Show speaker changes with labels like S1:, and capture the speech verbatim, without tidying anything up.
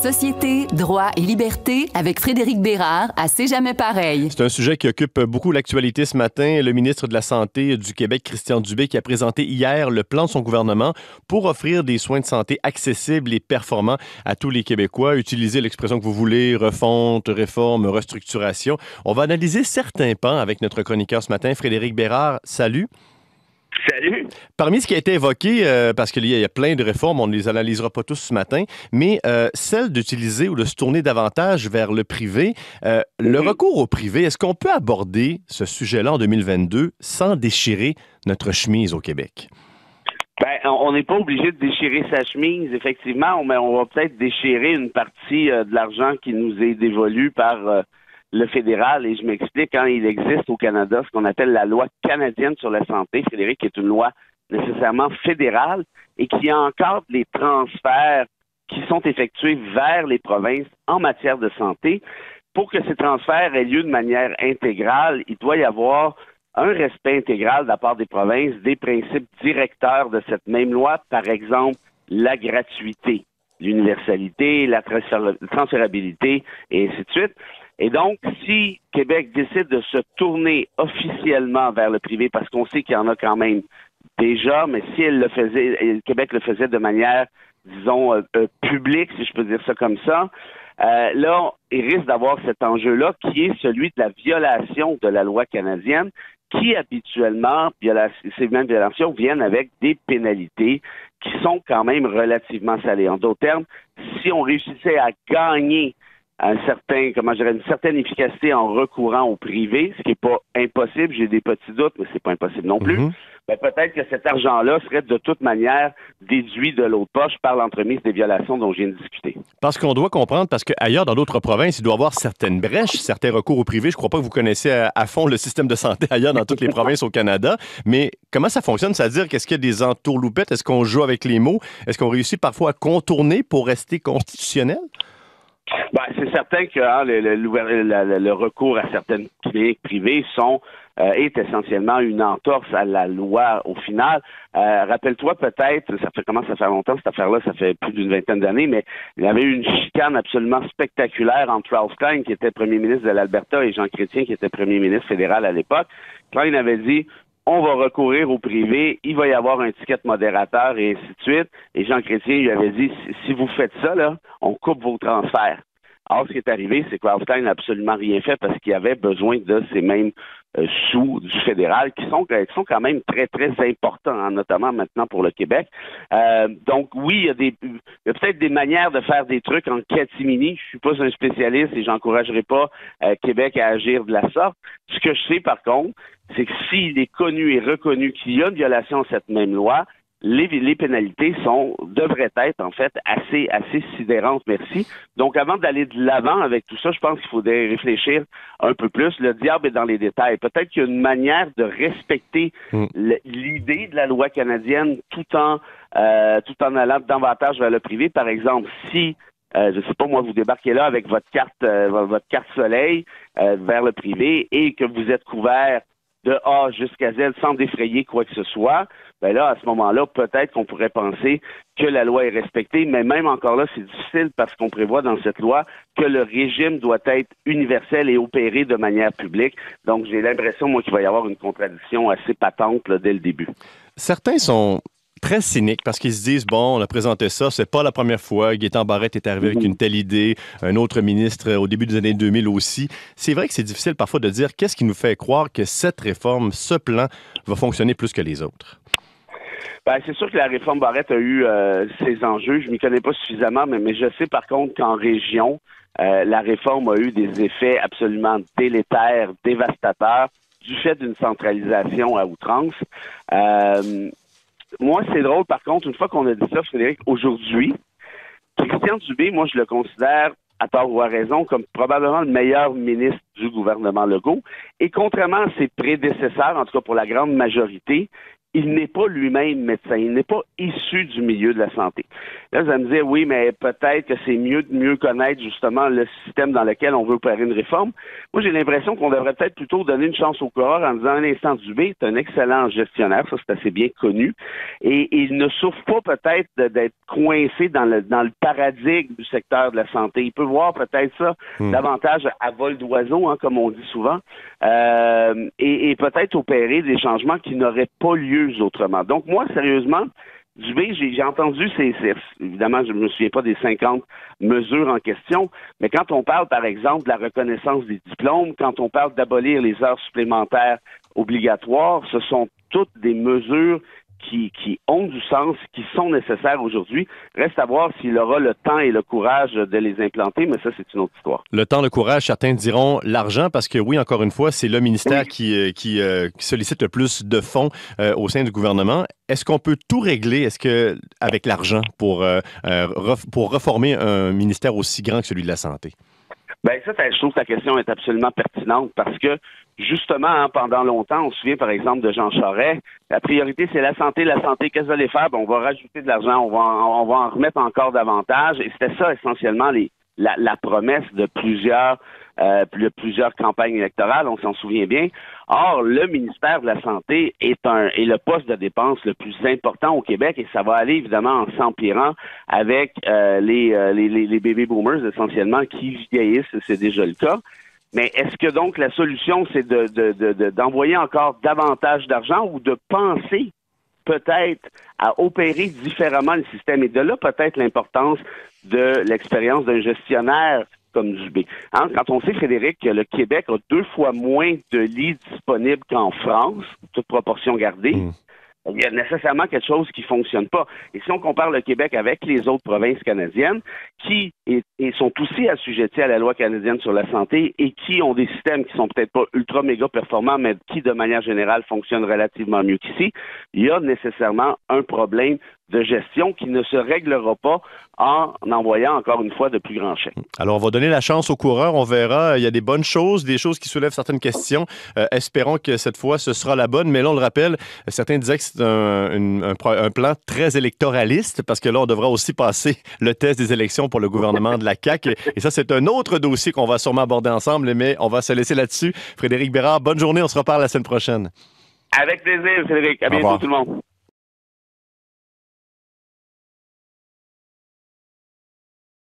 S1: Société, droit et liberté avec Frédéric Bérard à C'est jamais pareil.
S2: C'est un sujet qui occupe beaucoup l'actualité ce matin. Le ministre de la Santé du Québec, Christian Dubé, qui a présenté hier le plan de son gouvernement pour offrir des soins de santé accessibles et performants à tous les Québécois. Utilisez l'expression que vous voulez, refonte, réforme, restructuration. On va analyser certains pans avec notre chroniqueur ce matin, Frédéric Bérard. Salut.
S3: Salut.
S2: Parmi ce qui a été évoqué, euh, parce qu'il y, y a plein de réformes, on ne les analysera pas tous ce matin, mais euh, celle d'utiliser ou de se tourner davantage vers le privé, euh, mm-hmm. le recours au privé, est-ce qu'on peut aborder ce sujet-là en deux mille vingt-deux sans déchirer notre chemise au Québec?
S3: Ben, on n'est pas obligé de déchirer sa chemise, effectivement, mais on va peut-être déchirer une partie euh, de l'argent qui nous est dévolu par... Euh, le fédéral, et je m'explique, quand il existe au Canada ce qu'on appelle la loi canadienne sur la santé, Frédéric, qui est une loi nécessairement fédérale et qui encadre les transferts qui sont effectués vers les provinces en matière de santé. Pour que ces transferts aient lieu de manière intégrale, il doit y avoir un respect intégral de la part des provinces des principes directeurs de cette même loi, par exemple la gratuité, l'universalité, la transférabilité, et ainsi de suite. Et donc, si Québec décide de se tourner officiellement vers le privé, parce qu'on sait qu'il y en a quand même déjà, mais si elle le faisait, Québec le faisait de manière, disons, euh, euh, publique, si je peux dire ça comme ça, euh, là, il risque d'avoir cet enjeu-là qui est celui de la violation de la loi canadienne, qui habituellement, ces mêmes violations viennent avec des pénalités qui sont quand même relativement salées. En d'autres termes, si on réussissait à gagner un certain, comment je dirais, une certaine efficacité en recourant au privé, ce qui n'est pas impossible, j'ai des petits doutes, mais c'est pas impossible non plus, mm-hmm. ben peut-être que cet argent-là serait de toute manière déduit de l'autre poche par l'entremise des violations dont je viens de discuter.
S2: Parce qu'on doit comprendre, parce qu'ailleurs, dans d'autres provinces, il doit y avoir certaines brèches, certains recours au privé. Je ne crois pas que vous connaissez à, à fond le système de santé ailleurs dans toutes les provinces au Canada, mais comment ça fonctionne? C'est-à-dire, qu'est-ce qu'il y a des entourloupettes? Est-ce qu'on joue avec les mots? Est-ce qu'on réussit parfois à contourner pour rester constitutionnel?
S3: Ben, c'est certain que hein, le, le, le, le recours à certaines cliniques privées sont euh, est essentiellement une entorse à la loi au final. Euh, rappelle-toi peut-être, ça fait commence à faire longtemps cette affaire-là, ça fait plus d'une vingtaine d'années, mais il y avait eu une chicane absolument spectaculaire entre Ralph Klein, qui était premier ministre de l'Alberta, et Jean Chrétien, qui était premier ministre fédéral à l'époque. Klein avait dit on va recourir au privé, il va y avoir un ticket modérateur et ainsi de suite. Et Jean Chrétien lui avait dit, si vous faites ça, là, on coupe vos transferts. Alors, ce qui est arrivé, c'est que Ralph Klein n'a absolument rien fait parce qu'il avait besoin de ces mêmes euh, sous du fédéral qui sont, qui sont quand même très, très importants, hein, notamment maintenant pour le Québec. Euh, donc, oui, il y a des, il y a peut-être des manières de faire des trucs en catimini. Je suis pas un spécialiste et j'encouragerai pas euh, Québec à agir de la sorte. Ce que je sais, par contre, c'est que s'il est connu et reconnu qu'il y a une violation de cette même loi, les, les pénalités sont devraient être en fait assez assez sidérantes, merci. Donc avant d'aller de l'avant avec tout ça, je pense qu'il faudrait réfléchir un peu plus. Le diable est dans les détails. Peut-être qu'il y a une manière de respecter mm. l'idée de la loi canadienne tout en euh, tout en allant davantage vers le privé. Par exemple, si Euh, je sais pas, moi, vous débarquez là avec votre carte euh, votre carte soleil euh, vers le privé et que vous êtes couvert de A jusqu'à Z sans défrayer quoi que ce soit, ben là, à ce moment-là, peut-être qu'on pourrait penser que la loi est respectée, mais même encore là, c'est difficile parce qu'on prévoit dans cette loi que le régime doit être universel et opéré de manière publique. Donc, j'ai l'impression, moi, qu'il va y avoir une contradiction assez patente là, dès le début.
S2: Certains sont très cyniques parce qu'ils se disent, bon, on a présenté ça, c'est pas la première fois. Gaétan Barrette est arrivé mm-hmm. avec une telle idée, un autre ministre au début des années deux mille aussi. C'est vrai que c'est difficile parfois de dire qu'est-ce qui nous fait croire que cette réforme, ce plan, va fonctionner plus que les autres.
S3: Ben, c'est sûr que la réforme Barrette a eu euh, ses enjeux. Je m'y connais pas suffisamment, mais, mais je sais par contre qu'en région, euh, la réforme a eu des effets absolument délétères, dévastateurs, du fait d'une centralisation à outrance. Euh, Moi, c'est drôle, par contre, une fois qu'on a dit ça, Frédéric, aujourd'hui, Christian Dubé, moi, je le considère, à tort ou à raison, comme probablement le meilleur ministre du gouvernement Legault. Et contrairement à ses prédécesseurs, en tout cas pour la grande majorité, il n'est pas lui-même médecin, il n'est pas issu du milieu de la santé. Là, vous allez me dire, oui, mais peut-être que c'est mieux de mieux connaître justement le système dans lequel on veut opérer une réforme. Moi, j'ai l'impression qu'on devrait peut-être plutôt donner une chance au coureur en disant, un instant, Dubé est un excellent gestionnaire, ça c'est assez bien connu, et, et il ne souffre pas peut-être de, d'être coincé dans le, dans le paradigme du secteur de la santé. Il peut voir peut-être ça mmh. davantage à vol d'oiseau, hein, comme on dit souvent, euh, et, et peut-être opérer des changements qui n'auraient pas lieu autrement. Donc, moi, sérieusement, Dubé, j'ai, j'ai entendu ces, ces... Évidemment, je ne me souviens pas des cinquante mesures en question, mais quand on parle, par exemple, de la reconnaissance des diplômes, quand on parle d'abolir les heures supplémentaires obligatoires, ce sont toutes des mesures Qui, qui ont du sens, qui sont nécessaires aujourd'hui. Reste à voir s'il aura le temps et le courage de les implanter, mais ça, c'est une autre histoire.
S2: Le temps, le courage, certains diront l'argent, parce que oui, encore une fois, c'est le ministère oui. qui, qui, euh, qui sollicite le plus de fonds euh, au sein du gouvernement. Est-ce qu'on peut tout régler, est-ce que avec l'argent pour, euh, ref, pour reformer un ministère aussi grand que celui de la santé?
S3: Bien, ça, je trouve que ta question est absolument pertinente parce que, justement, hein, pendant longtemps, on se souvient, par exemple, de Jean Charest, la priorité, c'est la santé, la santé, qu'est-ce que vous allez faire? Ben, on va rajouter de l'argent, on va, en, on va en remettre encore davantage, et c'était ça, essentiellement, les, la, la promesse de plusieurs, euh, de plusieurs campagnes électorales, on s'en souvient bien. Or, le ministère de la Santé est un est le poste de dépense le plus important au Québec et ça va aller évidemment en s'empirant avec euh, les, euh, les, les, les baby boomers essentiellement qui vieillissent, c'est déjà le cas. Mais est-ce que donc la solution, c'est de, de, de, de, d'envoyer encore davantage d'argent ou de penser peut-être à opérer différemment le système? Et de là, peut-être l'importance de l'expérience d'un gestionnaire comme Dubé. Hein? Quand on sait, Frédéric, que le Québec a deux fois moins de lits disponibles qu'en France, toute proportion gardée, mmh. il y a nécessairement quelque chose qui ne fonctionne pas. Et si on compare le Québec avec les autres provinces canadiennes, qui est, et sont aussi assujetties à la loi canadienne sur la santé et qui ont des systèmes qui sont peut-être pas ultra méga performants, mais qui, de manière générale, fonctionnent relativement mieux qu'ici, il y a nécessairement un problème de gestion qui ne se réglera pas en envoyant encore une fois de plus grands chèques.
S2: Alors, on va donner la chance aux coureurs, on verra. Il y a des bonnes choses, des choses qui soulèvent certaines questions. Euh, espérons que cette fois, ce sera la bonne. Mais là, on le rappelle, certains disaient que c'est un, un, un, un plan très électoraliste parce que là, on devra aussi passer le test des élections pour le gouvernement de la C A Q. Et ça, c'est un autre dossier qu'on va sûrement aborder ensemble, mais on va se laisser là-dessus. Frédéric Bérard, bonne journée. On se reparle la semaine prochaine.
S3: Avec plaisir, Frédéric. À bientôt, tout le monde.